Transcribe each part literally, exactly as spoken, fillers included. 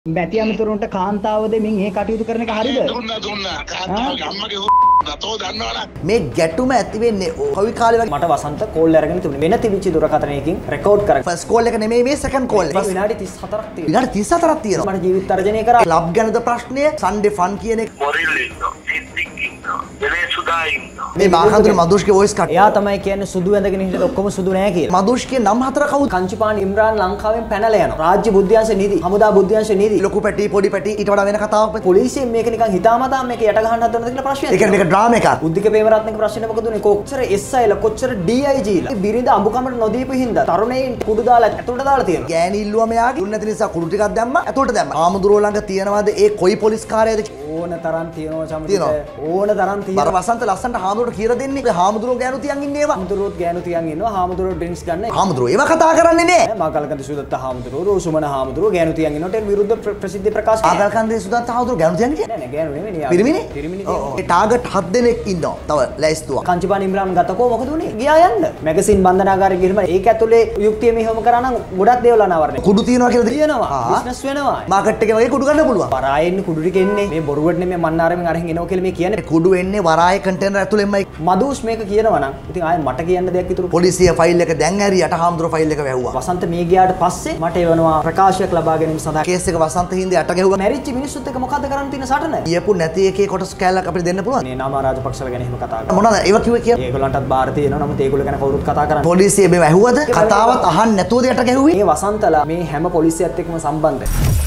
බැති අමතුරුන්ට කාන්තාව දෙමින් ඒ කටයුතු කරන එක හරියද? දුන්නා දුන්නා කාන්තාවගේ අම්මගේ නතෝ දන්නවනම් මේ ගැටුම ඇති වෙන්නේ කොයි කාලේ වගේ මට වසන්ත කෝල් අරගෙන තිබුණේ වෙන තිබිච්ච දුරකථනයකින් රෙකෝඩ් කරගෙන ෆස්ට් කෝල් එක නෙමෙයි මේ සෙකන්ඩ් කෝල් එක විනාඩි තිස් හතරක් තියෙනවා විනාඩි තිස් හතරක් තියෙනවා මට ජීවිත තර්ජනය කරා ක්ලබ් ගැනද ප්‍රශ්නය සන්ඩේ ෆන් කියන එක මොරිල් ඉන්නවා සිද්දික් ඉන්නවා දෙලේ සුදා ඉන්නවා මේ මාකන්දුර මදුෂ්ගේ වොයිස් කට් එයා තමයි කියන්නේ සුදු ඇඳගෙන හිටියද ඔක්කොම සුදු නෑ කියලා මදුෂ්ගේ නම් හතර කවුද කංචිපාන් ඉම්රාන් ලංකාවෙන් පැනලා යනවා රාජ්‍ය බුද්ධ්‍යංශ නීති හමුදා බුද්ධ්‍යංශ නීති ලොකු පැටි පොඩි පැටි ඊට වඩා වෙන කතාවක් පොලිසියෙන් මේක නිකන් හිතාමතා මේක යට ගහන්න හදනද කියලා ප්‍රශ්නයක් ඒ කියන්නේ මේක ඩ්‍රාමා එකක් උද්දික පේමරත්නගේ ප්‍රශ්නේ මොකද උනේ කොච්චර එස් අය ලා කොච්චර ඩී අයි ජී ලා බිරිඳ අඹුකමට නොදීපු හින්දා තරුණයින් කුඩු දාලා ඇතුළට දාලා තියෙනවා ගෑණි ඉල්ලුවා මෙයාගේ දුන්න නැති නිසා කුඩු ටිකක් දැම්මා ඇතුළට දැම්මා ආමුදුරෝ ළඟ තියනවාද ඒ කොයි පොලිස් කාර්යයද ඕන තරම් තියෙනවා චමිත ඕන තරම් තියෙනවා බර වසන්ත ලස්සන්ට හාමුදුරට කියලා දෙන්නේ හාමුදුරෝ ගෑනු තියන් ඉන්නේ ඒවා හාමුදුරුවෝත් ගෑනු තියන් ඉන්නවා හාමුදුරුවෝ ඩ්‍රින්ක්ස් ගන්න හාමුදුරෝ ඒවා කතා කරන්නේ නේ මාකල්කන්ද සුදත්ත හාමුදුරුවෝ රෝසුමන හාමුදුරුවෝ ගෑනු තියන් ඉන්නට විරුද්ධ ප්‍රසිද්ධ ප්‍රකාශ කරනවා ආකල්කන්දේ සුදත්ත හාමුදුරෝ ගෑනු තියන් ඉන්නේ නෑ නෑ ගෑනු නෙමෙයි පිරිමිනේ පිරිමිනේ ඒ ටාගට් හත් දෙනෙක් ඉන්නවා තව ලැයිස්තුවක් කංචිපාන් ඉම්රාන් ගතකෝ මොකද උනේ ගියා යන්න මැගසින් බන්ධනාගාරේ ගිහම ඒක ඇතුලේ යුක්තිය මෙහෙම කරා නම් ගොඩක් දේවල් අනාවරණය කුඩු තියනවා කියලාද තියෙනවා බිස්නස් වෙනවා මාකට් එකේ වගේ කුඩු ගන්න පුළුවන් වරායෙන්නේ කුඩු ටික එන්නේ මේ බොරුවට නෙමෙයි මන්නාරෙන් අරගෙන එනවා කියලා මේ කියන්නේ කුඩු එන්නේ වරායේ කන්ටේනර් ඇතුලෙන්මයි මදුස් මේක කියනවා නම් ඉතින් ආයේ මට කියන්න දෙයක් ඉතුරු පොලිසිය ෆයිල් එක දැන් ඇරියට හාමුදුරුවෝ ෆයිල් එක වැහුවා වසන්ත මේ ගියාට පස්සේ මට එවනවා ප්‍රකාශයක් ලබා ගැනීම සඳහා කේස් එක වසන්ත හින්දේ අට ගැහුවා මැරිච්ච මිනිස්සුත් එක්ක මොකද්ද කරන්න තියෙන සටන කියපු නැති එකේ කොටස් කැලක් අපිට දෙන්න පුළුවන් මේ නාම රාජපක්ෂලා ගැන එහෙම කතා කරා මොනවද ඒව කිව්වේ කියලා ඒගොල්ලන්ටත් බාර තියෙනවා නමුත් ඒගොල්ලෝ ගැන කවුරුත් කතා කරන්නේ පොලිසිය මේව ඇහුවද කතාවත් අහන්න නැතුවද යට ගැහුවේ මේ වසන්තලා මේ හැම පොලිසියත් එක්කම සම්බන්ධයි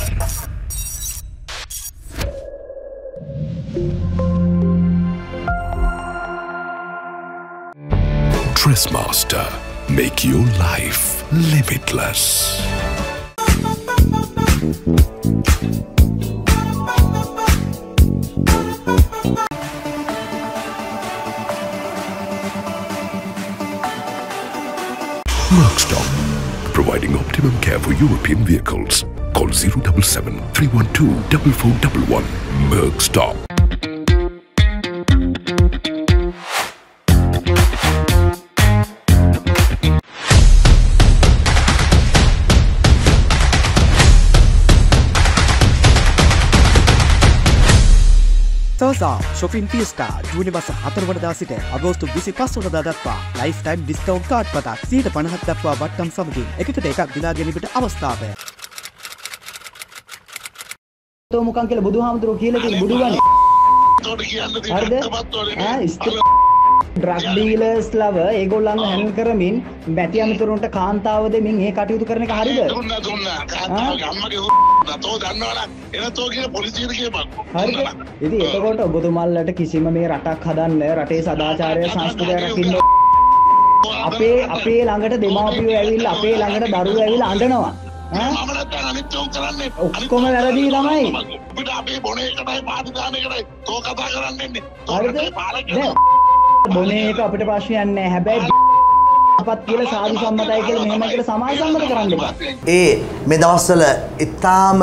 Dressmaster, make your life limitless. Merckstock, providing optimum care for European vehicles. Call zero seven seven, three one two, four four one one. Merckstock. සෝසා shopping fiesta ජූනි මාස හතර වෙනිදා සිට අගෝස්තු විසිපහ වෙනිදා දක්වා ලයිෆ් ටයිම් ඩිස්කවුන්ට් කාඩ් පතක් සියයට පනහක් දක්වා වට්ටම් සමගින් එකකට එකක් දිනා ගැනීමට අවස්ථාවය. තෝ මුකන් කියලා බුදුහාමුදුරුවෝ කියලා තියෙන බුදු ගන්නේ. තෝට කියන්න හරිද? ආ ඩ්‍රග් ඩීලර්ස් ලව ඒගොල්ලන්ව හැන්ඩල් කරමින් බැති අමතුරුන්ට කාන්තාව දෙමින් ඒ කටයුතු කරන එක හරියද? දුන්නා දුන්නා කාන්තාවගේ අම්මගේ නතෝ දන්නවනම් එනතෝ කියන පොලිසියට කියපන් හරිද? ඉතින් එතකොට ඔබතුමල්ලට කිසිම මේ රටක් හදන්න රටේ සදාචාරය සංස්කෘතිය රකින්න අපේ අපේ ළඟට දෙමාපියෝ ඇවිල්ලා අපේ ළඟට දරුවෝ ඇවිල්ලා අඬනවා. මම නැත්තම් අනිත් උන් කරන්නේ ඔක්කොම වැරදි තමයි. අපිට අපේ බොනේ එකටයි පාටි දාන එකටයි තෝ කතා කරන්නේ ඉන්නේ. හරිද? බොනේ එක අපිට ප්‍රශ්නයක් නැහැ. හැබැයි අපත් කියලා සාදු සම්මතයි කියලා මෙහෙම කියලා සමාජ සම්මත කරන්න එපා. ඒ මේ දවස්වල ඉතාම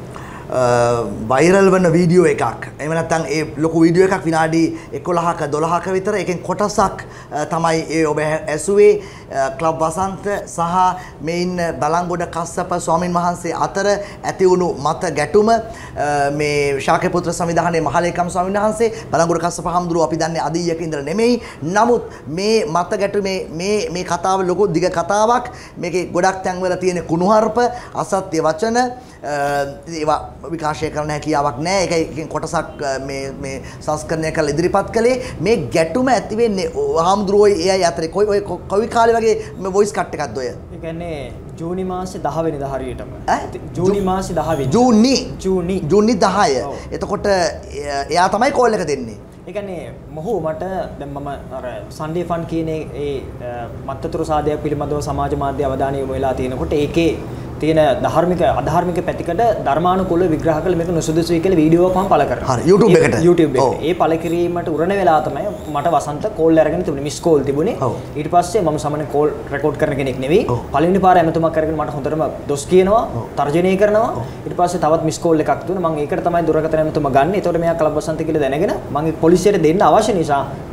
වයිරල් වන වීඩියෝ එකක්. එහෙම නැත්නම් ඒ ලොකු වීඩියෝ එකක් විනාඩි එකොළහක දොළහක විතර එකෙන් කොටසක් තමයි ඒ ඔබ ඇසුවේ ක්ලබ් වසන්ත සහ මේ ඉන්න බලංගොඩ කස්සප ස්වාමින් වහන්සේ අතර ඇති වුණු මත ගැටුම මේ ශාක්‍ය පුත්‍ර සංවිධානයේ මහලේකම් ස්වාමීන් වහන්සේ බලංගොඩ කස්සප හම්දුරුව අපි දන්නේ අදීයක ඉඳලා නෙමෙයි. නමුත් මේ මත ගැටුමේ මේ මේ කතාව ලොකු දිග කතාවක්. මේකේ ගොඩක් තැන්වල තියෙන කුණුහරුප අසත්‍ය වචන ඒවා විකාශය කරන්න හැකියාවක් නැහැ. ඒකෙන් කොටසක් මේ මේ සංස්කරණය කරලා ඉදිරිපත් කළේ මේ ගැටුම ඇති වෙන්නේ හාමුදුරුවෝ ඒ අය අතරේ කොයි ඔය කොයි කාලේ වගේ මේ වොයිස් කට් එකක්ද ඔය? ඒ කියන්නේ ජූනි මාසේ දහ වෙනිදා හරියටම. ජූනි මාසේ දහ වෙනිදා. ජූනි ජූනි ජූනි දහය. එතකොට එයා තමයි කෝල් එක දෙන්නේ. ඒ කියන්නේ මොහු මට දැන් මම අර සන්ඩේ ෆන් කියන ඒ මත්තතුරු සාදයක් පිළිබඳව සමාජ මාධ්‍ය අවධානය යොමු වෙලා තියෙනකොට ඒකේ තියෙන ධාර්මික අධාර්මික පැතිකඩ ධර්මානුකූල විග්‍රහ කළ මේක නුසුදුසුයි කියලා වීඩියෝ එකක් මම පළ කරා. හරි YouTube එකට. YouTube එකට. ඒ පළ කිරීමට උරණ වෙලා තමයි මට වසන්ත කෝල් අරගෙන තිබුණේ. මිස් කෝල් තිබුණේ. ඊට පස්සේ මම සමන කෝල් රෙකෝඩ් කරන කෙනෙක් නෙවෙයි. පළවෙනි පාර ඇමතුමක් අරගෙන මට හොඳටම දොස් කියනවා, තර්ජනය කරනවා. ඊට පස්සේ තවත් මිස් කෝල් එකක් දුන්නා. මම ඒකට තමයි දුරකථන ඇමතුම ගන්න. ඒතකොට මෙයා ක්ලබ් වසන්ත කියලා දැනගෙන මම පොලිසියට දෙන්න අවශ්‍ය නිසා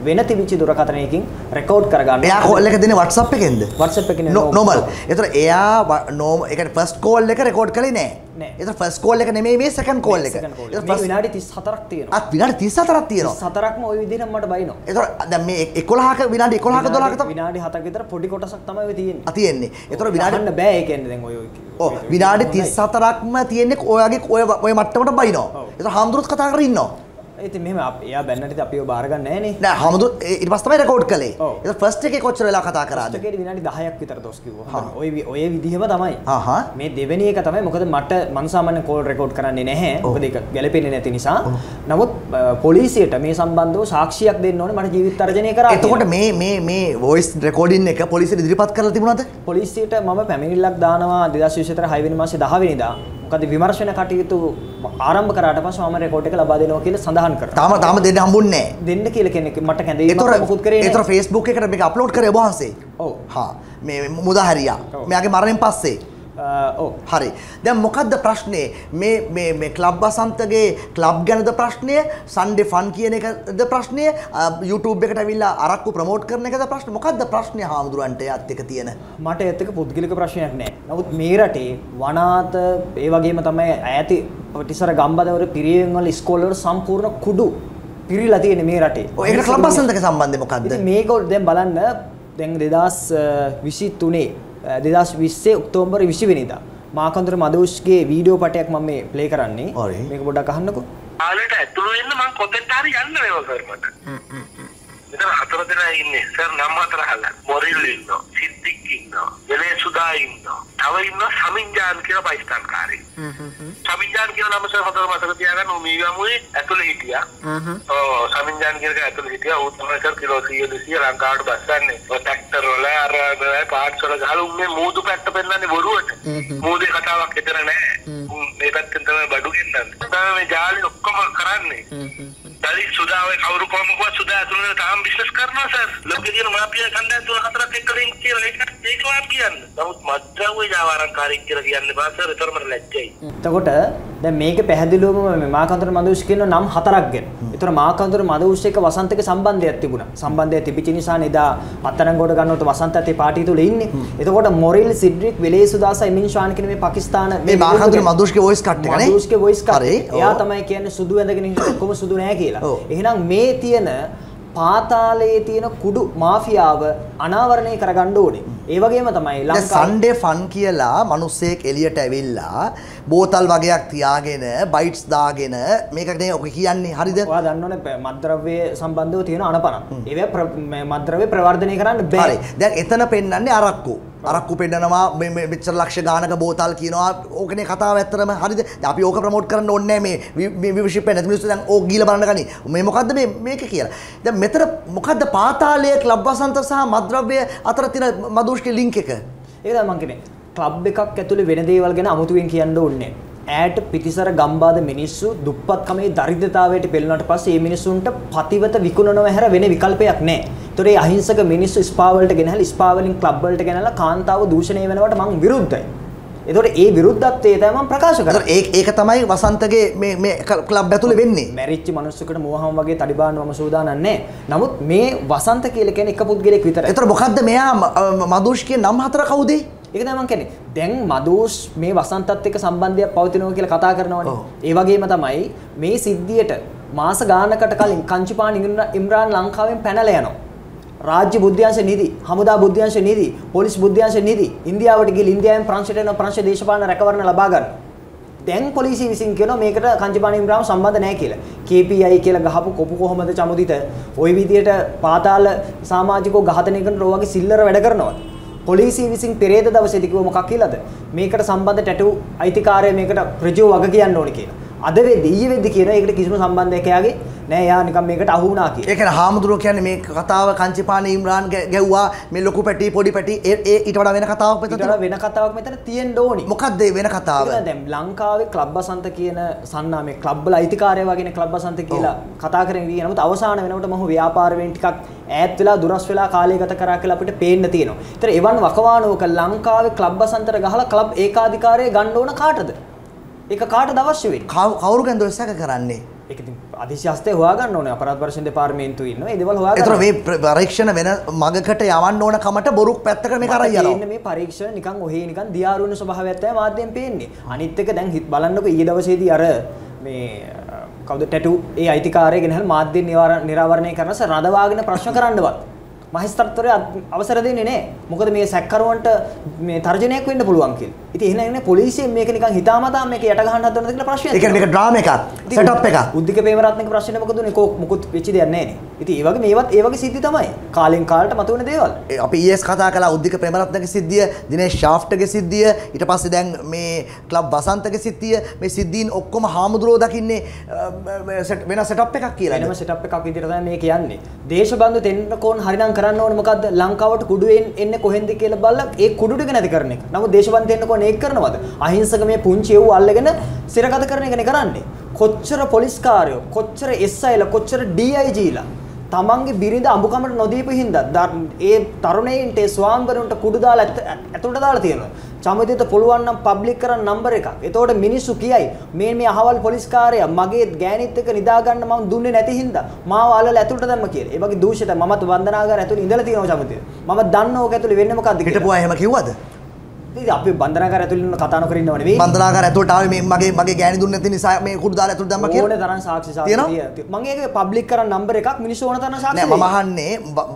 වෙන තිබිච්ච දුරකථනයකින් රෙකෝඩ් කරගන්න. එයා කෝල් එක දෙන්නේ WhatsApp එකෙන්ද? WhatsApp එකේ normal. ඒතර එයා normal ඒ කියන්නේ first call එක රෙකෝඩ් කරේ නෑ. නෑ. ඒතර first call එක නෙමෙයි මේ second call එක. මේ විනාඩි තිස් හතරක් තියෙනවා. අත් විනාඩි තිස් හතරක් තියෙනවා. තිස් හතරක්ම ওই විදිහටම මට බයිනවා. ඒතර දැන් මේ එකොළහක විනාඩි එකොළහක දොළහක තමයි විනාඩි හතක් විතර පොඩි කොටසක් තමයි ඔය තියෙන්නේ. ආ තියෙන්නේ. ඒතර විනාඩි ගන්න බෑ ඒ කියන්නේ දැන් ඔය ඔව් විනාඩි තිස් හතරක්ම තියෙන්නේ ඔයගේ ඔය ඔය මට්ටමට බයිනවා. ඒතර හාමුදුරුවෝත් කතා කරගෙන ඉන්නවා. ඉතින් මෙහෙම එයා බැන්නට අපිව බාර ගන්න නැහැ නේ. නෑ හාමුදුරුවෝ ඊට පස්සේ තමයි රෙකෝඩ් කළේ. ඒතර ෆස්ට් එකේ කොච්චර වෙලා කතා කරාද? ෆස්ට් එකේ විනාඩි දහයක් විතර දොස් කිව්වා. ඔය ඔය විදිහම තමයි. හා හා මේ දෙවෙනි එක තමයි මොකද මට මං සාමාන්‍ය කෝල් රෙකෝඩ් කරන්නේ නැහැ. මොකද ඒක ගැලපෙන්නේ නැති නිසා. නමුත් පොලිසියට මේ සම්බන්ධව සාක්ෂියක් දෙන්න ඕනේ මට ජීවිත තර්ජනය කරා. එතකොට මේ මේ මේ වොයිස් රෙකෝඩින් එක පොලිසියට ඉදිරිපත් කරලා තිබුණාද? පොලිසියට මම පැමිණිල්ලක් දානවා දෙදාස් විසිහතර හය වෙනි මාසේ දහ වෙනිදා. මොකද විමර්ශන කටයුතු ආරම්භ කරාට පස්සේ මම රෙකෝඩ් එක ලබා දෙනවා කියලා සඳහන් කරා. තාම තාම දෙන්න හම්බුන්නේ නැහැ. දෙන්න කියලා කෙනෙක් මට කැඳවීමක් මොකුත් කරේ නැහැ. ඒතර Facebook එකට මේක අප්ලෝඩ් කරේ ඔබ වහන්සේ. ඔව්. හා මේ මුදාහැරියා. මෙයාගේ මරණයෙන් පස්සේ. ඔව්. හරි. දැන් මොකද්ද ප්‍රශ්නේ? මේ මේ මේ ක්ලබ් වසන්තගේ ක්ලබ් ගැනද ප්‍රශ්නය? සන්ඩේ ෆන් කියන එකද ප්‍රශ්නය? YouTube එකට ඇවිල්ලා අරක්කු ප්‍රමෝට් කරන එකද ප්‍රශ්නේ? මොකද්ද ප්‍රශ්නේ හාමුදුරන්ට එයත් එක තියෙන? මට ඒත් එක පුද්ගලික ප්‍රශ්නයක් නෑ. නමුත් මේ රටේ වනාත ඒ වගේම තමයි ඈති පිටිසර ගම්බදවර පිරිවෙන් වල ඉස්කෝල වල සම්පූර්ණ කුඩු පිරීලා තියෙන්නේ මේ රටේ. ඔය ඒකට ක්ලබ් වසන්තගේ සම්බන්ධය මොකද්ද? ඉතින් මේක දැන් බලන්න දැන් දෙදාස් විසිතුනේ දෙදාස් විස්සේ ඔක්තෝබර් විසි වෙනිදා මාකන්දර මදෝෂ්ගේ වීඩියෝ පටයක් මම මේ ප්ලේ කරන්නේ. මේක පොඩ්ඩක් අහන්නකෝ. ආලට ඇතුළු වෙන්න මං කොතෙන්ට හරි යන්න වේවා සර් මට. හ්ම් හ්ම් හ්ම්. මෙතන හතර දෙනා ඉන්නේ. සර් නම් හතර අහලා. මොරිල් ඉන්නවා. සිද්දික් ඉන්නවා. වෙලේ සුදා ඉන්නවා. තව ඉන්නවා සමින්ජාන් කියලා බයිස්ටාන්කාරී. හ්ම් හ්ම් හ්ම්. සමින්ජාන් කියන නම සර් හතර මතක තියාගන්න උ මේ ගමුවේ ඇතුළේ හිටියා. හ්ම් හ්ම්. ඔව් සමින්ජාන් කියන එක ඇතුළේ හිටියා. ඌ තමයි සර් කිලෝ සීය දෙසිය ලංකාවට බස්සන්නේ. ඔය ට්‍රැක්ටර් වල අර පාර්ට්ස් වල ගහලා උන්නේ මූදු පැත්ත පෙන්නන්නේ බොරුවට. මූදේ කතාවක් හිතර නැහැ. මේ පැත්තෙන් තමයි බඩු ගෙන්නන්නේ. තමයි මේ ජාලි ඔක්කොම කරන්නේ. දලි සුදාවේ කවුරු කොහොමද සුදා ඇතුළේ තාම බිස්නස් කරනවා සර්. ලෝකේ තියෙන මාපියා කණ්ඩායම් තුන හතරක් එක්කලින් කියලා ඒක ඒක වාම් කියන්නේ. නමුත් මද්ද්‍රව්‍ය ජාවාරම්කාරී කියලා කියන්නේ බා සර් ඒතරම ලැජ්ජයි. එතකොට දැන් මේක පැහැදිලිවම මේ මාකන්දර මදෝෂ් කියන නම් හතරක් ගැන. ඒතර මාකන්දර මදෝෂ් එක්ක වසන්තක සම්බන්ධයක් තිබුණා. සම්බන්ධය තිබිච්ච නිසා නේදා අත්තරංගොඩ ගන්නකොට වසන්ත ඇතේ පාටිය තුල ඉන්නේ. එතකොට මොරිල් සිඩ්රික් වෙලේසුදාස ඉමින් ෂාන් කියන මේ පාකිස්තාන මේ මාකන්දර මදෝෂ්ගේ වොයිස් කට් එක නේ. මදෝෂ්ගේ වොයිස් කට්. එයා තමයි කියන්නේ සුදු ඇඳගෙන ඉන්න ඔක්කොම සුදු නෑ කියලා. එහෙනම් මේ තියෙන පාතාලයේ තියෙන කුඩු මාෆියාව අනාවරණය කරගන්න ඕනේ. ඒ වගේම තමයි ලංකාවේ සන්ඩේ ෆන් කියලා මිනිස්සෙක් එළියට ඇවිල්ලා බෝතල් වගේක් තියාගෙන බයිට්ස් දාගෙන මේක නේ ඔක කියන්නේ හරිද? ඔයා දන්නවනේ මත්ද්‍රව්‍ය සම්බන්ධව තියෙන අනපන. ඒවා මත්ද්‍රව්‍ය ප්‍රවර්ධනය කරන්න බෑ. හරි. දැන් එතන පෙන්නන්නේ අරක්කු. අරක්කු පෙන්නනවා මේ මෙච්චර ලක්ෂ ගානක බෝතල් කියනවා ඕකනේ කතාව ඇත්තටම හරිද? දැන් අපි ඕක ප්‍රමෝට් කරන්න ඕනේ නැහැ මේ මේ විවර්ෂිප් එක නැති මිනිස්සු දැන් ඕක ගිහලා බලන්න ගනි. මේ මොකද්ද මේ මේක කියලා. දැන් මෙතන මොකද්ද පාතාලයේ ක්ලබ් වසන්ත සහ මත්ද්‍රව්‍ය අතර තියෙන මදෝෂ්ගේ ලින්ක් එක? ඒක තමයි මං කියන්නේ. ක්ලබ් එකක් ඇතුලේ වෙන දේවල් ගැන අමුතුවෙන් කියන්න ඕනේ. ඈට පිටිසර ගම්බාද මිනිස්සු දුප්පත්කමේ දරිද්‍රතාවයට පෙළුණාට පස්සේ මේ මිනිස්සුන්ට පතිවත විකුණනව හැර වෙන විකල්පයක් නැහැ. ඒතොර ඒ අහිංසක මිනිස්සු ස්පා වලට ගෙනහැලා ස්පා වලින් ක්ලබ් වලට ගෙනහැලා කාන්තාව දූෂණය වෙනවට මම විරුද්ධයි. ඒතොර ඒ විරුද්ධත්වයේ තමයි මම ප්‍රකාශ කරන්නේ. ඒක ඒක තමයි වසන්තගේ මේ මේ ක්ලබ් ඇතුලේ වෙන්නේ. මැරිච්ච මිනිස්සුකට මෝහම් වගේ තඩිබාන්න මම සූදානම් නැහැ. නමුත් මේ වසන්ත කියලා කියන්නේ එක පුද්ගලෙක් විතරයි. ඒතොර මොකද්ද මෙයා මදුෂ්ගේ නම් හතර කවුද? ඒක තමයි මම කියන්නේ. දැන් මදෝෂ් මේ වසන්තත් එක්ක සම්බන්ධයක් පවතිනවා කියලා කතා කරනවානේ. ඒ වගේම තමයි මේ සිද්ධියට මාස ගානකට කලින් කංචිපාන ඉම්රාන් ලංකාවෙන් පැනලා යනවා. රාජ්‍ය බුද්ධ්‍යංශ නිදි, හමුදා බුද්ධ්‍යංශ නිදි, පොලිස් බුද්ධ්‍යංශ නිදි ඉන්දියාවට ගිහින් ඉන්දියාවෙන් ප්‍රංශයට යන ප්‍රංශ දේශපාලන රැකවරණ ලබා ගන්න. දැන් පොලිසිය විසින් කියනවා මේකට කංචිපාන ඉම්රාන් සම්බන්ධ නැහැ කියලා. කේ පී ආයි කියලා ගහපු කොපු කොහමද චමුදිත ওই විදියට පාතාල සමාජිකව ඝාතනය කරන රෝගී සිල්ලර වැඩ කරනවා. පොලිසිය විසින් පෙරේද දවසේදී කිව්ව මොකක් කියලාද? මේකට සම්බන්ධ ටැටු අයිතිකාරය මේකට ඍජුව වග කියන්න ඕනේ කියලා. අද වෙද්දි ඊයේ වෙද්දි කියන ඒකට කිසිම සම්බන්ධයක් එයාගේ නෑ. යා නිකන් මේකට අහු වුණා කියලා. ඒ කියන්නේ හාමුදුරුවෝ කියන්නේ මේ කතාව කංචිපාන ඉම්රාන් ගැව්වා මේ ලොකු පැටි පොඩි පැටි ඒ ඒ ඊට වඩා වෙන කතාවක් මෙතන ඊට වඩා වෙන කතාවක් මෙතන තියෙන්න ඕනි. මොකක්ද ඒ වෙන කතාව? දැන් ලංකාවේ ක්ලබ් වසන්ත කියන සන්නාමේ ක්ලබ් වල අයිතිකාරය වගේනේ ක්ලබ් වසන්ත කියලා කතා කරගෙන ඉන්නේ. නමුත් අවසාන වෙනකොට මොහු ව්‍යාපාර වෙන් ටිකක් ඈත් වෙලා දුරස් වෙලා කාලය ගත කරා කියලා අපිට පේන්න තියෙනවා. ඒතර එවන් වකවානුවක ලංකාවේ ක්ලබ් වසන්තර ගහලා ක්ලබ් ඒකාධිකාරය ගන්න ඕන කාටද? ඒක කාටද අවශ්‍ය වෙන්නේ? කවුරු ගැනද ඔය සැක කරන්නේ? ඒක ඉතින් අධිශාස්ත්‍රය හොයාගන්න ඕනේ අපරාධ පරීක්ෂණ දෙපාර්තමේන්තුවේ ඉන්නවා. ඒ දේවල් හොයාගන්න. ඒතර මේ පරීක්ෂණ වෙන මගකට යවන්න ඕන කමට බොරුක් පැත්තකට මේක අරන් යනවා. ඉන්නේ මේ පරීක්ෂණ නිකන් ඔහේ නිකන් දියාරු වෙන ස්වභාවයක් තමයි මාධ්‍යෙන් පේන්නේ. අනිත් එක දැන් බලන්නකො ඊයේ දවසේදී අර මේ කවුද ටැටු ඒ අයිතිකාරය ගෙනහල් මාධ්‍යෙන් නිරාවරණය කරනස රඳවාගෙන ප්‍රශ්න කරන්නවත් මහේස්ත්‍රාත්වරය අවසර දෙන්නේ නැහැ. මොකද මේ සැකකරුවන්ට මේ තර්ජනයක් වෙන්න පුළුවන් කියලා. ඉතින් එහෙනම් ඉන්නේ පොලිසියෙන් මේක නිකන් හිතාමතා මේක යට ගහන්න හදනවද කියලා ප්‍රශ්නයක්. ඒ කියන්නේ මේක ඩ්‍රාමා එකක්, සෙටප් එකක්. උද්දික ප්‍රේමරත්නගේ ප්‍රශ්නේ මොකද උනේ? කො මුකුත් වෙච්ච දෙයක් නැහැ නේ. ඉතින් ඒ වගේ මේවත් ඒ වගේ සිද්ධි තමයි. කාලෙන් කාලට මතුවෙන දේවල්. අපි ඊයේස් කතා කළා උද්දික ප්‍රේමරත්නගේ සිද්ධිය, දිනේෂ් ශාෆ්ටගේ සිද්ධිය, ඊට පස්සේ දැන් මේ ක්ලබ් වසන්තගේ සිද්ධිය, මේ සිද්ධීන් ඔක්කොම හාමුදුරුවෝ දකින්නේ වෙන සෙටප් එකක් කියලා. වෙනම සෙටප් එකක් විදිහට තමයි මේ කියන්නේ. දේශබන්දු තෙන්නකෝන් හරිනම් කරන්න ඕනේ මොකද්ද? ලංකාවට කුඩුවෙන් එන්නේ කොහෙන්ද කියලා බලලා ඒ කුඩු ටික නැති කරන එක. නමුත් දේශබන්දු තෙන්නකෝන් ඒක කරනවද? අහිංසක මේ පුංචි එව්ව අල්ලගෙන සිරගත කරන එකනේ කරන්නේ. කොච්චර පොලිස් කාර්යෝ, කොච්චර එස් අයිලා, කොච්චර ඩී අයි ජීලා තමන්ගේ බිරිඳ අඹකමට නොදීපු හින්දා ඒ තරුණයින්ට ඒ ස්වාම්බරුන්ට කුඩු දාලා ඇතුළට දාලා තියෙනවා. චමදිත පුළුවන් නම් පබ්ලික් කරන් නම්බර් එකක්. එතකොට මිනිස්සු කියයි මේ මේ අහවල් පොලිස් කාර්යය මගේ ගෑණිත් එක්ක නිදා ගන්න මම දුන්නේ නැති හින්දා මාව අල්ලලා ඇතුළට දැම්ම කියලා. ඒ වගේ දූෂිත මමත් වන්දනාගාර ඇතුළේ ඉඳලා තියෙනවා චමදිත. මම දන්නව ඕක ඇතුළේ වෙන්නේ මොකද්ද කියලා. හිටපුවා එහෙම කිව්වද? ඉතින් අපි බන්ධනාගාර ඇතුළේ ඉන්න කතා නොකර ඉන්නව නෙවෙයි. බන්ධනාගාර ඇතුළට ආවේ මේ මගේ මගේ ගෑණි දුන්නේ නැති නිසා මේ කුඩු දාලා ඇතුළට දැම්මා කියලා. ඕනේ තරම් සාක්ෂි සාක්ෂි තියෙනවා. මම ඒක පබ්ලික් කරන් නම්බර් එකක් මිනිස්සු ඕන තරම් සාක්ෂි නෑ මම අහන්නේ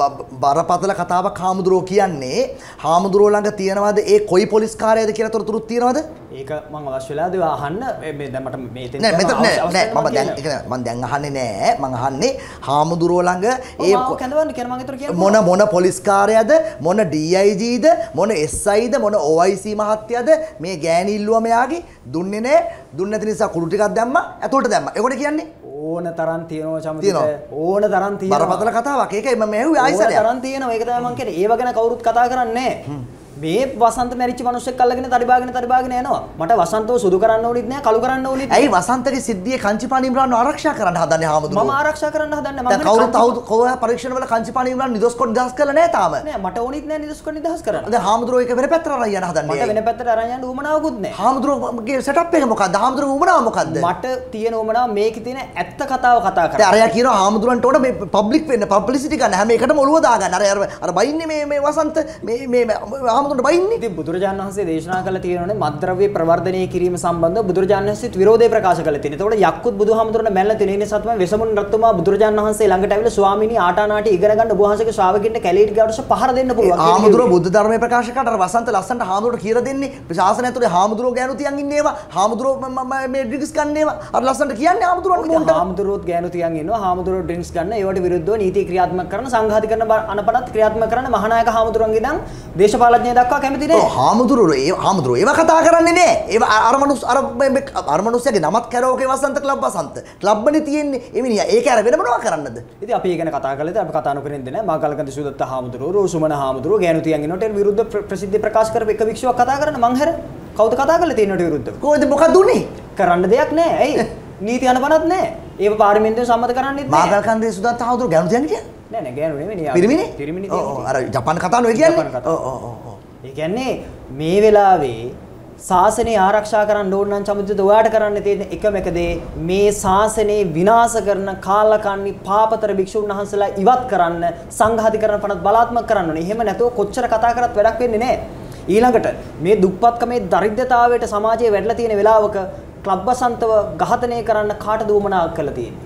බරපතල කතාවක් හාමුදුරුවෝ කියන්නේ හාමුදුරුවෝ ළඟ තියනවාද ඒ කොයි පොලිස් කාර්යයද කියලා තොරතුරුත් තියනවාද? ඒක මම අවශ්‍ය වෙලාද ඒවා අහන්න මේ දැන් මට මේ තෙන් නෑ මෙතන නෑ නෑ මම දැන් ඒක මම දැන් අහන්නේ නෑ මම අහන්නේ හාමුදුරුවෝ ළඟ ඒ කැඳවන්න කියන මම ඒතර කියන්නේ මොන මොන පොලිස් කාර්යයද මොන ඩී අයි ජීද මොන එස් අයිද මොන ඕ අයි සී මහත්තයාද මේ ගෑණි ඉල්ලුවා මෙයාගේ දුන්නේ නෑ දුන්නේ නැති නිසා කුඩු ටිකක් දැම්මා ඇතුළට දැම්මා ඒකට කියන්නේ ඕන තරම් තියෙනවා චමදිත ඕන තරම් තියෙනවා බරපතල කතාවක් ඒකයි මම ඇහුවේ ආයිසරයක් ඕන තරම් තියෙනවා ඒක තමයි මම කියන්නේ ඒව ගැන කවුරුත් කතා කරන්නේ නෑ මේ වසන්ත මැරිච්ච මිනිස්සෙක් අල්ලගෙන තඩිබාගෙන තඩිබාගෙන යනවා මට වසන්තව සුදු කරන්න ඕනෙත් නෑ කළු කරන්න ඕනෙත් ඇයි වසන්තගේ සිද්ධියේ කංචිපාණි ඉම්රාන්ව ආරක්ෂා කරන්න හදන්නේ හාමුදුරුවෝ මම ආරක්ෂා කරන්න හදන්නේ මම කවුරුත් කවුරු පරීක්ෂණ වල කංචිපාණි ඉම්රාන් නිදොස් කොට නිදහස් කරලා නෑ තාම නෑ මට ඕනෙත් නෑ නිදොස් කොට නිදහස් කරන්න දැන් හාමුදුරුවෝ එක වෙන පැත්තට අරන් යන්න හදන්නේ මට වෙන පැත්තට අරන් යන්න උවමනාවකුත් නෑ හාමුදුරුවෝගේ සෙටප් එක මොකද්ද හාමුදුරුවෝ උවමනාව මොකද්ද මට තියෙන උවමනාව මේකේ තියෙන ඇත්ත කතාව කතා කරන්න දැන් අරයා කියනවා හාමුදුරුවන්ට ඕන මේ පබ්ලික් වෙන්න පබ්ලිසිටි ගන්න හැම එකටම ඔළුව දාගන්න අර අර බයින්නේ මේ මේ වසන්ත මේ මේ හාමුදුරුවන්ට බයින්නේ ඉතින් බුදුරජාණන් වහන්සේ දේශනා කළ තියෙනනේ මත්ද්‍රව්‍ය ප්‍රවර්ධනය කිරීම සම්බන්ධව බුදුරජාණන් වහන්සේත් විරෝධය ප්‍රකාශ කළා තියෙනවා. ඒතකොට යක්කුත් බුදුහාමුදුරනේ මැල්ල තියෙන නිසා තමයි වෙසමුණු රත්තුමා බුදුරජාණන් වහන්සේ ළඟට ඇවිල්ලා ස්වාමීනි ආටානාටි ඉගෙන ගන්න ඔබ වහන්සේගේ ශ්‍රාවකින්ට කැලීට ගාවට පහර දෙන්න පුළුවන්. හාමුදුරුවෝ බුද්ධ ධර්මයේ ප්‍රකාශ කරලා අර වසන්ත ලස්සනට හාමුදුරුවෝ කියලා දෙන්නේ. ශාසනය ඇතුලේ හාමුදුරුවෝ ගෑනු තියන් ඉන්නේ ඒවා. හාමුදුරුවෝ මේ ඩ්‍රින්ක්ස් ගන්න ඒවා. අර ලස්සනට කියන්නේ හාමුදුරුවන්ට මොන්ට. හාමුදුරුවෝත් ගෑනු තියන් ඉන්නවා. හාමුදුරුවෝ ඩ්‍රින්ක්ස් ගන්න ඒවට විරුද්ධව නීති ක්‍රියාත්මක කරන සංඝාධිකරණ අනපනත් ක්‍රියාත්මක කරන මහානායක හාමුදුරුවන්ගේ ඉඳන් දේශපාලඥය දක්වා කැමති නෑ. ඔව් හාමුදුරුවෝ ඒ හාමුදුරුවෝ ඒවා කතා කරන්නේ නෑ. ඒවා අර මනුස්ස අර අර මනුස්සයාගේ නමත් කැරෝකේ වසන්ත ක්ලබ් වසන්ත. ක්ලබ්බනේ තියෙන්නේ. ඒ මිනිහා ඒක අර වෙන මොනවා කරන්නද? ඉතින් අපි ඒ ගැන කතා කළේ අපි කතා නොකරින් දෙන්නේ නෑ. මාගල්කන්ද සුදත්ත හාමුදුරුවෝ රෝසුමන හාමුදුරුවෝ ගෑනු තියන් ඉන්නට විරුද්ධ ප්‍රසිද්ධ ප්‍රකාශ කරපු එක වික්ෂුවක් කතා කරන්න මං හැර කවුද කතා කරලා තියෙනට විරුද්ධව? කොහෙද මොකක්ද උනේ? කරන්න දෙයක් නෑ. ඇයි? නීති අනපනත් නෑ. ඒව පාර්ලිමේන්තුවෙන් සම්මත කරන්නෙත් නෑ. මාගල්කන්දේ සුදත්ත හාමුදුරුවෝ ගෑනු තියන් කියන්නේ? නෑ නෑ ගෑනු නෙමෙයි. පිරිමිනේ? පිරිමිනේ ඔව් ඔව් අර ජපාන කතාව නෙවෙයි කියන්නේ. ඔව් ඔව් ඔව්. ඒ කියන්නේ මේ වෙලාවේ ශාසනය ආරක්ෂා කරන්න ඕන නම් චමුදිත ඔයාට කරන්න තියෙන එකම එක දේ මේ ශාසනය විනාශ කරන කාලකන්ණි පාපතර භික්ෂුන් වහන්සේලා ඉවත් කරන්න සංඝාධිකරණ පනත් බලාත්මක කරන්න ඕනේ. එහෙම නැතුව කොච්චර කතා කරත් වැඩක් වෙන්නේ නැහැ. ඊළඟට මේ දුප්පත්කමේ දරිද්‍රතාවයට සමාජයේ වැඩිලා තියෙන වෙලාවක ක්ලබ් වසන්තව ඝාතනය කරන්න කාටද උවමනාවක් කරලා තියෙන්නේ?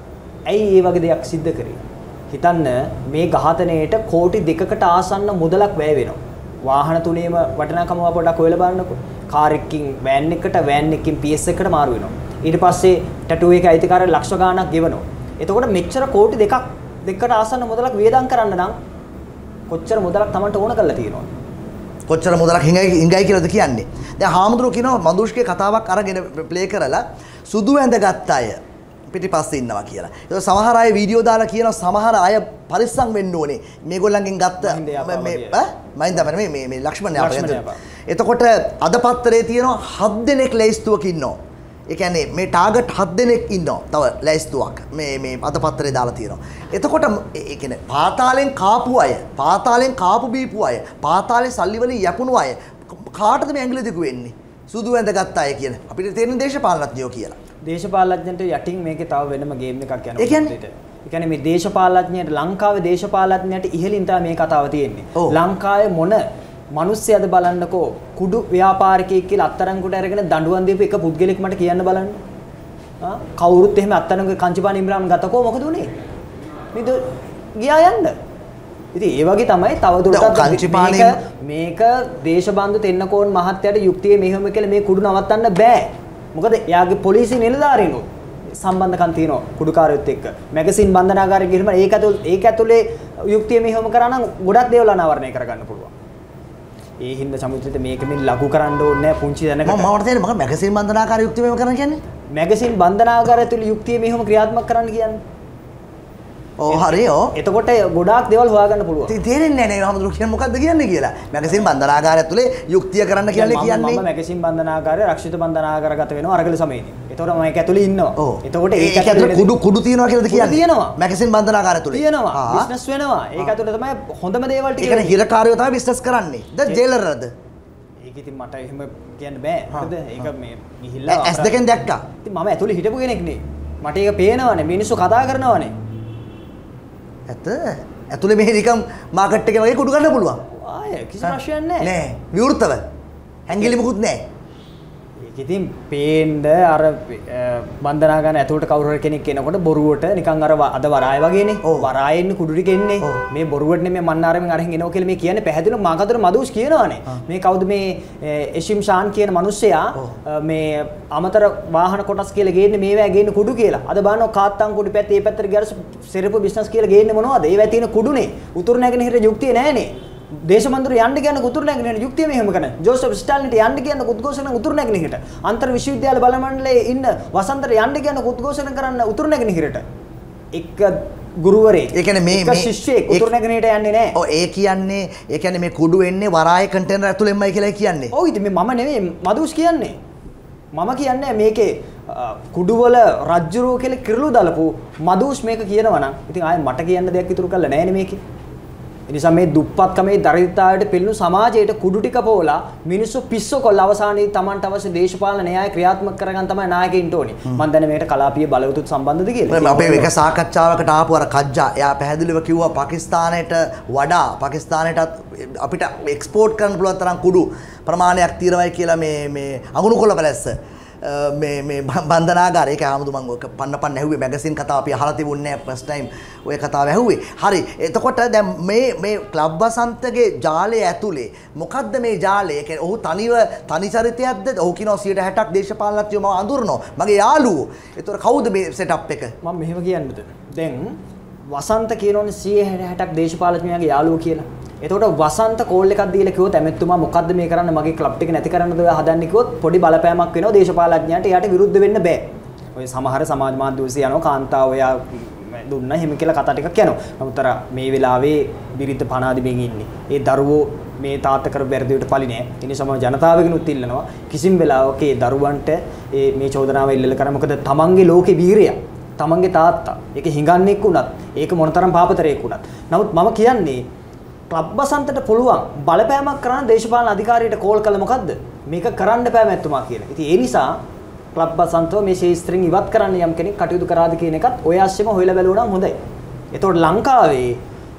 ඇයි මේ වගේ දෙයක් සිද්ධ කරේ? හිතන්න මේ ඝාතනයේට කෝටි දෙකකට ආසන්න මුදලක් වැය වෙනවා. වාහන තුනේම වටිනාකම පොඩක් හොයලා බලන්නකෝ. කාර් එකකින් වෑන් එකකට වෑන් එකකින් පී එස් එකකට මාරු වෙනවා. ඊට පස්සේ ටැටූ එකේ අයිතිකාරය ලක්ෂ ගාණක් ගෙවනවා. එතකොට මෙච්චර කෝටි දෙකක් දෙකකට ආසන්න මුදලක් වියදම් කරන්න නම් කොච්චර මුදලක් Tamanට ඕන කරලා තියෙනවද? කොච්චර මුදලක් හිඟයි හිඟයි කියලාද කියන්නේ. දැන් හාමුදුරුවෝ කියනවා මන්දුෂ්කේ කතාවක් අරගෙන ප්ලේ කරලා සුදු ඇඳගත් අය පිටිපස්සේ ඉන්නවා කියලා. ඒක සමහර අය වීඩියෝ දාලා කියනවා සමහර අය පරිස්සම් වෙන්න ඕනේ. මේගොල්ලන්ගෙන් ගත්ත මේ ඈ මයින්ද මේ මේ මේ ලක්ෂ්මන් යාපා. එතකොට අද පත්තරේ තියෙනවා හත් දෙනෙක් ලැයිස්තුවක ඉන්නවා. ඒ කියන්නේ මේ ටාගට් හත් දෙනෙක් ඉන්නවා. තව ලැයිස්තුවක් මේ මේ අද පත්තරේ දාලා තියෙනවා. එතකොට ඒ කියන්නේ පාතාලෙන් කාපු අය, පාතාලෙන් කාපු බීපු අය, පාතාලේ සල්ලි වලින් යපුණු අය කාටද මේ ඇඟිලි දිගු වෙන්නේ? සුදු ඇඳ ගත්ත අය කියන අපිට තේරෙන දේශපාලනඥයෝ කියලා. දේශපාලනඥයන්ට යටින් මේකේ තව වෙනම ගේම් එකක් යනවා. ඒ කියන්නේ ඒ කියන්නේ මේ දේශපාලනඥයට ලංකාවේ දේශපාලනඥයට ඉහළින් තමයි මේ කතාව තියෙන්නේ. ලංකාවේ මොන මිනිස්සයද බලන්නකෝ කුඩු ව්‍යාපාරිකයෙක් කියලා අත්තරංගුට අරගෙන දඬුවම් දීපු එක පුද්ගලෙක් මට කියන්න බලන්න. ආ කවුරුත් එහෙම අත්තරංගුගේ කංචිපාන ඉම්රාන් ගතකෝ මොකද උනේ? මේක ගියා යන්න. ඉතින් ඒ වගේ තමයි තවදුරටත් මේක මේක දේශබන්දු තෙන්නකෝන් මහත්තයාට යුක්තිය මෙහෙම කියලා මේ කුඩු නවත්තන්න බෑ. මොකද එයාගේ පොලිසිය නිලධාරීනෝ සම්බන්ධකම් තියෙනවා කුඩුකාරයොත් එක්ක. මැගසින් බන්ධනාගාරේ ගිහින් ඒක ඇතුළේ ඒක ඇතුළේ යුක්තිය මෙහෙම කරා නම් ගොඩක් දේවල් අනාවරණය කරගන්න පුළුවන්. ඒ හින්දා සමුද්‍රිත මේක මේ ලඝු කරන්න ඕනේ නැහැ පුංචි දැනකට. මම මවට තේරෙන්නේ මම මැගසින් බන්ධනාගාර යුක්තිය මෙහෙම කරන්න කියන්නේ. මැගසින් බන්ධනාගාරය ඇතුළේ යුක්තිය මෙහෙම ක්‍රියාත්මක කරන්න කියන්නේ. ඔව් හරි ඔව්. එතකොට ගොඩාක් දේවල් හොයාගන්න පුළුවන්. ඉතින් තේරෙන්නේ නැහැ නේ හැමදෙරු කියන්නේ මොකද්ද කියන්නේ කියලා. මැගසින් බන්ධනාගාරය ඇතුලේ යුක්තිය කරන්න කියන්නේ කියන්නේ. මම මැගසින් බන්ධනාගාරය රක්ෂිත බන්ධනාගාරගත වෙනවා අරගල සමයේදී. එතකොට මම ඒක ඇතුලේ ඉන්නවා. එතකොට ඒක ඇතුලේ කුඩු කුඩු තියනවා කියලාද කියන්නේ? තියෙනවා. මැගසින් බන්ධනාගාරය ඇතුලේ. තියෙනවා. බිස්නස් වෙනවා. ඒක ඇතුලේ තමයි හොඳම දේවල් ටික. ඒ කියන්නේ හිරකාරයෝ තමයි බිස්නස් කරන්නේ. ද ජේලර්ද? ඒක ඉතින් මට එහෙම කියන්න බෑ. හරිද? ඒක මේ ගිහිල්ලා ඇස් දෙකෙන් දැක්කා. ඉතින් මම ඇතුලේ හිටපු කෙනෙක් නේ. මට ඒක පේනවනේ. මිනිස්සු කතා කරනවනේ. ඇත්ත ඇතුලේ මෙහෙ නිකම් මාකට් එකේ වගේ කුඩු ගන්න පුළුවන්. ආයේ කිසි ප්‍රශ්නයක් නැහැ. නෑ විවෘතව. ඇඟිලි මුකුත් නෑ. ඒක ඉතින් පේන්න අර බන්ධනාගාර ඇතුළට කවුරු හරි කෙනෙක් එනකොට බොරුවට නිකන් අර අද වරාය වගේනේ. වරායෙ ඉන්නේ කුඩු ටික එන්නේ. මේ බොරුවට නෙමෙයි මන්නාරෙන් අරගෙන එනවා කියලා මේ කියන්නේ පැහැදිලිව මාකතර මදුස් කියනවානේ. මේ කවුද මේ එෂිම් ෂාන් කියන මිනිස්සයා මේ අමතර වාහන කොටස් කියලා ගේන්නේ මේවා ගේන්නේ කුඩු කියලා. අද බලනවා කාත්තන් කුඩු පැත්තේ මේ පැත්තට ගියාට සෙරපු බිස්නස් කියලා ගේන්නේ මොනවද? ඒවා තියෙන කුඩුනේ. උතුරු නැගෙනහිර යුක්තිය නැහැනේ. දේශමන්ත්‍ර යන්න කියන උතුරු නැගෙනහිර යුක්තිය මෙහෙම කරන. ජෝසප් ස්ටාලින්ට යන්න කියන උද්ඝෝෂණ උතුරු නැගෙනහිරට. අන්තර් විශ්වවිද්‍යාල බල මණ්ඩලයේ ඉන්න වසන්තර යන්න කියන උද්ඝෝෂණ කරන්න උතුරු නැගෙනහිරට. එක ගුරුවරයෙක්. ඒ කියන්නේ මේ මේ ශිෂ්‍යයෙක් උතුරු නැගෙනහිරට යන්නේ නැහැ. ඔව් ඒ කියන්නේ ඒ කියන්නේ මේ කුඩු එන්නේ වරාය කන්ටේනර් ඇතුළෙන්මයි කියලා කියන්නේ. ඔව් ඉතින් මේ මම නෙවෙයි මදුස් කියන්නේ. මම කියන්නේ මේකේ කුඩුවල රජ්ජුරුව කියලා කිරළු දාලපු මදුස් මේක කියනවා නම් ඉතින් ආයේ මට කියන්න දෙයක් ඉතුරු කරලා නැහැ නේ මේකේ. එනිසා මේ දුප්පත්කමේ දරිද්‍රතාවයට පෙළුණු සමාජයට කුඩු ටික පොවලා මිනිස්සු පිස්සෝ කොල්ල අවසානයේදී Tamanට අවශ්‍ය දේශපාලන න්‍යාය ක්‍රියාත්මක කරගන්න තමයි නායකයින්ට ඕනේ. මම දන්නේ මේකට කලාපීය බලවතුත් සම්බන්ධද කියලා. අපේ එක සාකච්ඡාවකට ආපු අර කජ්ජා එයා පැහැදිලිව කිව්වා පාකිස්තානයට වඩා පාකිස්තානයටත් අපිට එක්ස්පෝර්ට් කරන්න පුළුවන් තරම් කුඩු ප්‍රමාණයක් තියෙනවායි කියලා මේ මේ අඟුණු කොළ පැලැස්ස මේ මේ බන්ධනාගාරය ඒක ආමුදු මම ඔක පන්න පන්න ඇහුවේ මැගසින් කතාව අපි අහලා තිබුණේ නැහැ ෆස්ට් ටයිම් ඔය කතාව ඇහුවේ. හරි. එතකොට දැන් මේ මේ ක්ලබ් වසන්තගේ ජාලය ඇතුලේ මොකද්ද මේ ජාලය? ඒ කියන්නේ ඔහු තනිව තනි චරිතයක්ද? ඔහු කියනවා සියයට හැටක් දේශපාලනඥයෝ මම අඳුරනවා. මගේ යාළුවෝ. ඒතකොට කවුද මේ සෙටප් එක? මම මෙහෙම කියන්නද? දැන් වසන්ත කියනෝනේ සියයට හැටක් දේශපාලනඥයාගේ යාළුවෝ කියලා. එතකොට වසන්ත කෝල් එකක් දීලා කිව්වොත් ඇමෙතුමා මොකද්ද මේ කරන්න මගේ ක්ලබ් එක නැති කරන්නද ඔය හදන්නේ කිව්වොත් පොඩි බලපෑමක් වෙනවා දේශපාලඥයන්ට එයාට විරුද්ධ වෙන්න බෑ. ඔය සමහර සමාජ මාධ්‍ය ඔස්සේ යනවා කාන්තාව ඔයා දුන්නා එහෙම කියලා කතා ටිකක් යනවා. නමුත් අර මේ වෙලාවේ බිරිඳ පනාදිමින් ඉන්නේ. ඒ දරුවෝ මේ තාත්තා කර වැරදිවට පලි නෑ. ඒ නිසාම ජනතාවගෙනුත් ඉල්ලනවා කිසිම වෙලාවක ඒ දරුවන්ට ඒ මේ චෝදනාව ඉල්ලල කරා මොකද තමන්ගේ ලෝකේ වීරයා තමන්ගේ තාත්තා ඒක හිඟන්නේක් වුණත් ඒක මොනතරම් පාපතරයක් වුණත්. නමුත් මම කියන්නේ ක්ලබ් වසන්තට පුළුවන් බලපෑමක් කරන්න දේශපාලන අධිකාරියට කෝල් කළා මොකද්ද මේක කරන්න බෑ මැතිතුමා කියලා. ඉතින් ඒ නිසා ක්ලබ් වසන්තව මේ ශේස්ත්‍රයෙන් ඉවත් කරන්න යම් කෙනෙක් කටයුතු කරාද කියන එකත් ඔය ආශ්‍රම හොයලා බැලුවා නම් හොඳයි. එතකොට ලංකාවේ